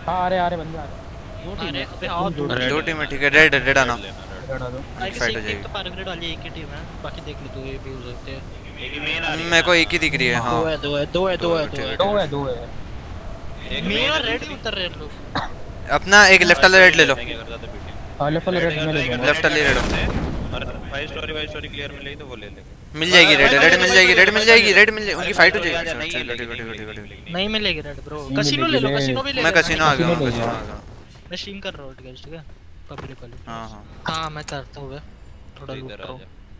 हां आ रहे बंदे आ रहे। दो टीम है अबे आओ दो टीम है ठीक है। रेड आना रेड आ दो। फाइट हो जाएगी। तो पारग्रेड वाली एक ही टीम है, बाकी देख लो तो ये भी हो सकते हैं। एक ही मेन आ रही है। मेरे को एक ही दिख रही है। हां दो है। दो है एक मेन और है। रेड ही उतर रहे हैं लोग। अपना एक लेफ्ट वाला रेड ले लो। हां लेफ्ट वाले रेड में ले लो। लेफ्ट वाली रेड और 5 स्टोरी क्लियर मिलेगी तो वो ले लेंगे। मिल जाएगी। रेड मिल जाएगी। उनकी फाइट हो जाएगी। नहीं मिलेगी रेड ब्रो। कसिनो ले लो, कसिनो भी ले लो। मैं कसिनो आ गया। मैं स्ट्रीम कर रहा हूं ठीक है पब्लिक वाली। हां मैं करता हूं थोड़ा लूट रहा हूं।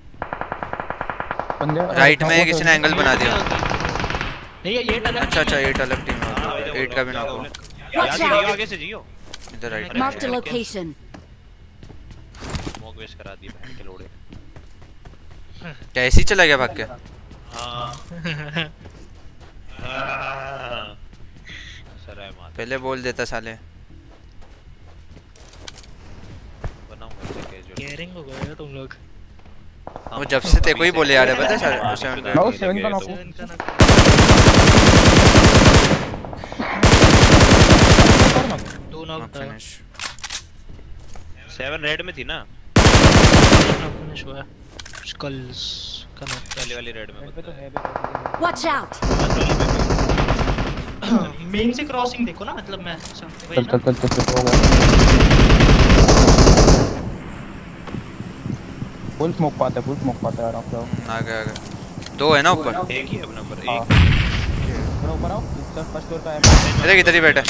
बंदे राइट में किसी ने एंगल बना दिया। नहीं ये अच्छा 8 अलग टीम है। 8 का भी नॉक हुआ। आगे से जियो इधर right mark the location. Smoke waste करा दी बहन के लोड़े। क्या ऐसे ही चला गया भाग के? हां सर है मार। पहले बोल देता साले। बनाऊंगा कैजुअल। केयरिंग हो गए तुम लोग। वो जब से तेरे को ही बोले आ रहे पता है सर। नो 7 का नॉक। दो नॉक फिनिश। 7 रेड में थी ना। फिनिश हुआ। स्कल्स का नॉक पहले वाली रेड में पे तो है वॉच आउट। मेन से क्रॉसिंग देखो ना, मतलब मैं चल हो गया। फुल स्मोक पाता है आराम से। आ गया दो है ना ऊपर। एक ही अब नंबर 1 थोड़ा ऊपर आओ। फर्स्ट फ्लोर का है। अरे इधर ही बैठा।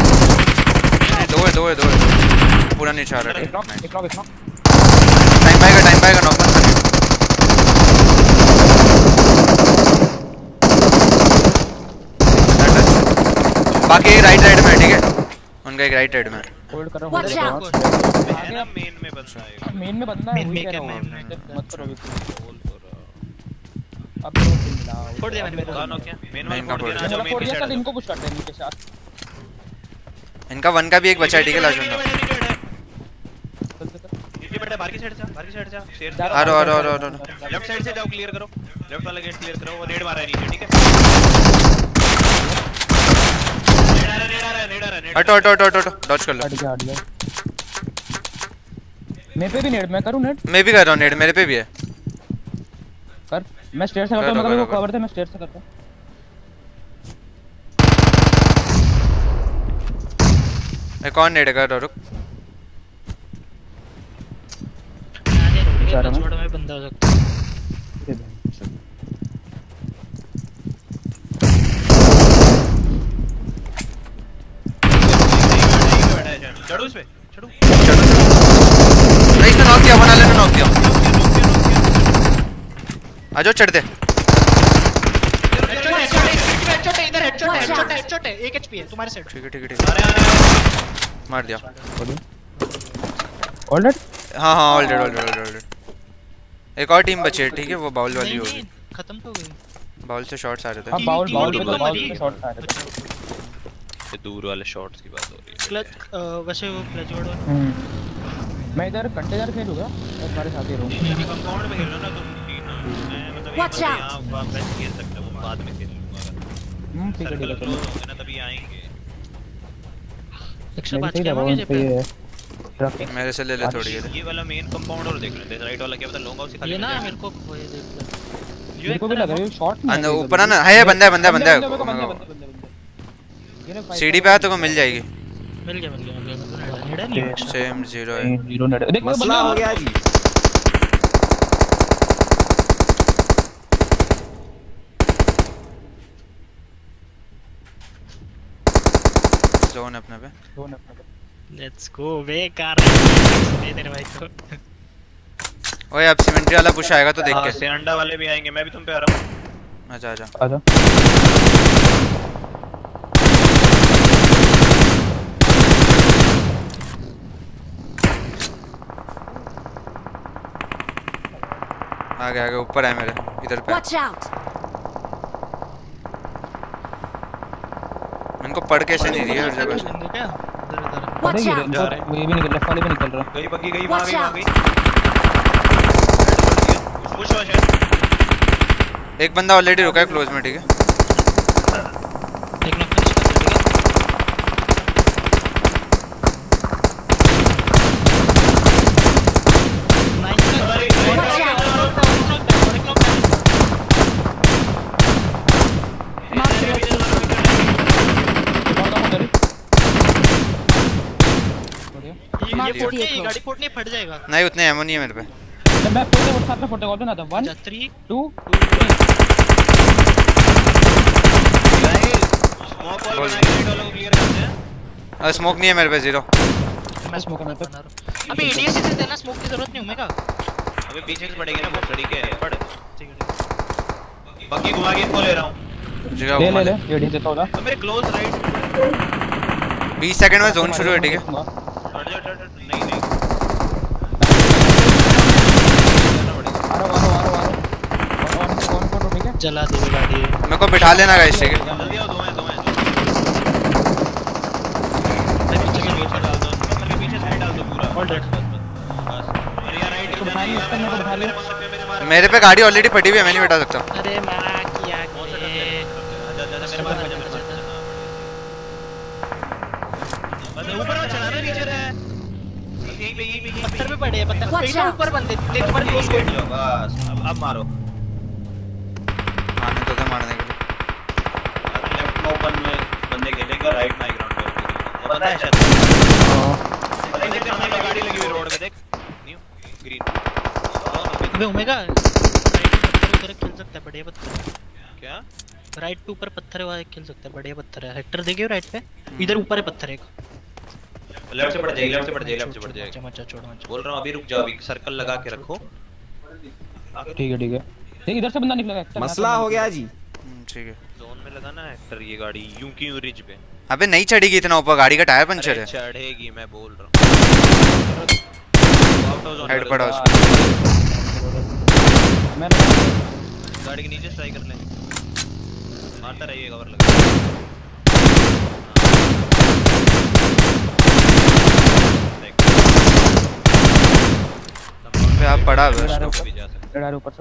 दो है पूरा नीचे आ रहा है। एक नॉक टाइम पाएगा नॉक मत करना। बाकी एक राइट में है ठीक है। उनका एक राइट में होल्ड कर रहा हूं। आगे ना मेन में बंदा है। मेन में बंदा है। वही कह रहा हूं मत करो अब तो मिला। फोड़ दिया मैंने। कौन हो क्या? मेन का फोड़ दिया। फोड़ दिया। कल इनको कुछ करते हैं नीचे से। इनका 1 का भी एक बचा है ठीक है। लास्ट बंदा ये बेटा बाहर की साइड जा शेर से। आ रहा लेफ्ट साइड से जाओ, क्लियर करो। लेफ्ट वाला गेट क्लियर करो। वो नेड मारा है नीचे ठीक है। नेड आ रहा हटो डॉज कर लो। हट गया। मेरे पे भी नेड मैं करूं नेड। मैं भी कर रहा हूं नेड। मेरे पे भी है। कर मैं स्टेयर से करता हूं। मेरे को कवर दे। मैं स्टेयर से करता हूं। एक और नेड कर रुक। छोड़ में बंदा हो सकता है। चढ़ो इस पे चढ़ो। नहीं इसने नॉक किया। वन वाले ने नॉक किया। आ जाओ चढ़ते। हेडशॉट है 1 एचपी है तुम्हारे साइड। ठीक है मार दिया। ऑलरेडी हां ऑलरेडी एक और टीम बची है ठीक है। वो बाउल वाली होगी। खत्म तो हो गई। बाउल से शॉट्स आ रहे थे। हां बाउल पे शॉट्स आ रहे थे। ये दूर वाले शॉट्स की बात हो रही है। क्लच वैसे वो क्लच वर्ड वाला। मैं इधर कंटेनर खेलूंगा और तुम्हारे साथ ही रहूंगा। कंपाउंड में खेल रहा ना तुम तीन। मैं मतलब Watch out! यहां मैं खेल सकता हूं। बाद में खेल लूंगा। ठीक है क्लोज होंगे ना तभी आएंगे। 105 क्या हो गया जेब पे? मेरे से ले ले थोड़ी ये वाला मेन कंपाउंड और देख लेते हैं। राइट वाला क्या पता लॉन्ग हाउस से खाली ये ना मेरे को वो ये देख ले। मेरे को भी लग रहा है शॉट में अंदर ऊपर ना है। बंदा सीढ़ी पे आ तो मिल जाएगी। मिल गया नेड़ा नहीं सेम 0 है। 0 नेट देख मसला हो गया जी। जोन अपने पे। लेट्स गो बेकार दे तेरे भाई को। ओए अब सीमेंट्री वाला पुश आएगा तो देख के। से अंडा वाले भी आएंगे। मैं भी तुम पे आ रहा हूं। आजा आगे ऊपर है मेरे इधर पे। Watch out! इनको पढ़ कैसे नहीं रही है हर जगह से। क्या Watch out! ये भी निकल लेफ्ट वाले भी निकल रहा। गई बग्गी गई Watch वहां out! गई। पुश हो शायद। एक बंदा ऑलरेडी रुका है क्लोज में ठीक है। एक नॉक फिनिश कर दिया ठीक है। Marked a फोड़ नहीं, vehicle. गाड़ी फोड़ नहीं, फट जाएगा। नहीं उतने एमो नहीं है मेरे पे। जब मैं फोड़ते वो साथ में फोड़ते कॉल पे ना था 1 3 2 स्मोक वॉल बना के रेड वालों को क्लियर करते हैं। स्मोक नहीं है मेरे पे, 0। मैं स्मोक में बना रहा हूं। अबे एडीएस से देना, स्मोक की जरूरत नहीं ओमेगा। अबे पीछे से पड़ेगी ना बहुत ठीक है पड़। ठीक है। बाकी घुमा के इनको ले रहा हूं। जगह ले घुमा ले दे। ले ये डी देता होगा। तो मेरे क्लोज राइट 20 सेकंड में जोन शुरू है, ठीक है। हट जा नहीं नहीं कौन फोटो ठीक है। जला दे गाड़ी। मेरे को बिठा लेना गाइस, ठीक है। जल्दी आओ, दो हैं मैं पीछे से वेट डाल दो, मेरे पीछे साइड डाल दो पूरा Hold it. बस। अरे यार राइट तुम भाई इसका मेरे को बिठा ले। मेरे मार मेरे पे गाड़ी ऑलरेडी फटी हुई है, मैं नहीं बिठा सकता। अरे मैं किया मेरे मार बस ऊपर में चलाना नीचे रहे बस यहीं पे पत्थर पे पड़े हैं, पत्थर Watch पे out. ऊपर बंदे देख पर क्लोज बैठ जाओ बस अब मारो आने तो थे मारने के लिए। लेफ्ट में ओपन में बंदे खेलेंगे, राइट में ग्राउंड पे वो बंदा है शायद। देख सामने पे गाड़ी लगी हुई रोड पे, देख न्यू ग्रीन। अबे ओमेगा उधर खेल सकता है, बढ़िया पत्थर। क्या राइट पे ऊपर पत्थर है, वहां खेल सकता है, बढ़िया पत्थर है। हेक्टर देखे हो राइट पे, इधर ऊपर है पत्थर एक। लेफ्ट से पड़ जाएगी, लेफ्ट से पड़ जाएगी, लेफ्ट से पड़ जाएगी। मचा छोड़ मचा। बोल रहा हूं अभी रुक जाओ, अभी सर्कल लगा के रखो। ठीक है देख इधर से बंदा निकलेगा एक्टर। मसला हो गया जी। ठीक है। जोन में लगाना है एक्टर ये गाड़ी यूं की यूं रिज पे। अबे नहीं चढ़ेगी इतना ऊपर, गाड़ी का टायर पंचर अरे है। चढ़ेगी मैं बोल रहा हूं। आउट ऑफ जोन हेड पड़ा उसको। मैं गाड़ी के नीचे स्ट्राइक कर ले, मारता रहिए कवर लगा। पे आप पड़ा है उसको। भी जा सकते डर ऊपर से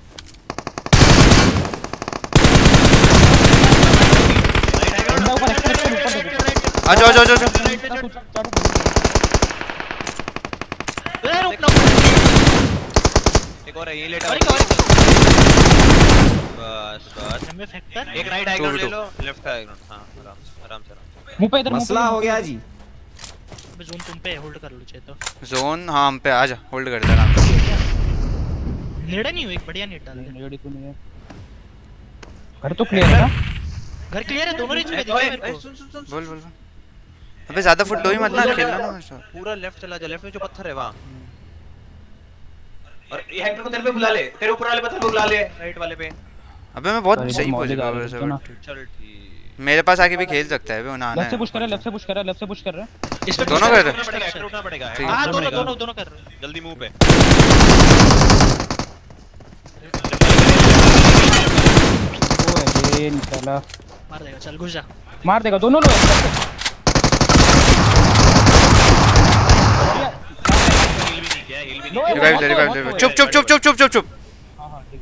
बंदा ऊपर एक्टर ऊपर आ जाओ जाओ जाओ जाओ। ए रुक ना। एक और है ये लेटा और बस बस। हमें फैक्टर एक राइट हाई ग्राउंड ले लो, लेफ्ट हाई ग्राउंड। हां आराम से मुंह पे इधर मसला हो गया जी। अबे जोन तुम पे होल्ड कर लो चाहे तो। जोन हाँ हम पे आ जा, होल्ड कर दे आराम से। नेड़ा नहीं हो, एक बढ़िया नेट डाल दे। रेडी तो नहीं है। घर तो क्लियर है ना। घर क्लियर है, दोनों रीच में दिखा मेरे को। सुन सुन सुन बोल बोल बोल। अबे ज्यादा फुट दो ही मत ना, खेलना ना ऐसा। पूरा लेफ्ट चला जा, लेफ्ट में जो पत्थर है वहां। और ये हेक्टर को तेरे पे बुला ले, तेरे ऊपर वाले पत्थर पे बुला ले, राइट वाले पे। अबे मैं बहुत Sorry, सही मौज पोजीशन आ पे रही वैसे है ना। बट चल ठीक। मेरे पास आके भी खेल सकता है बे, उन्हें आना लेफ्ट से है। पुश कर रहा है, लेफ्ट से पुश कर रहा है, लेफ्ट से पुश कर रहा है। इस पे दोनों कर रहे उठना पड़ेगा, हेक्टर उठना पड़ेगा। ठीक है। हां दोनों कर रहे हैं। जल्दी मुंह पे। ओ ये निकला। मार देगा, चल घुस जा। मार देगा दोनों लोग। हील भी नहीं किया, हील भी नहीं। रिवाइव ले रिवाइव ले। चुप चुप चुप चुप चुप चुप चुप। हां ठीक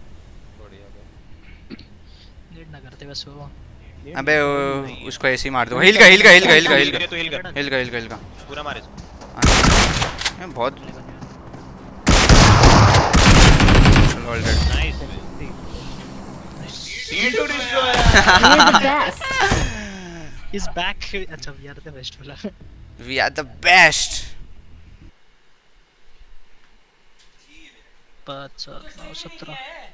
है। नेट ना करते बस वो। अबे उसको ऐसे ही मार दो। हिल का हिल का हिल का हिल का हिल का तो हील कर, हिल का हिल का हिल का। पूरा मार इसको। बहुत all dead. Nice. Heal to destroy. We're the best. Is back. अच्छा वी आर द बेस्ट बोला। We are the best. 5 7 9 17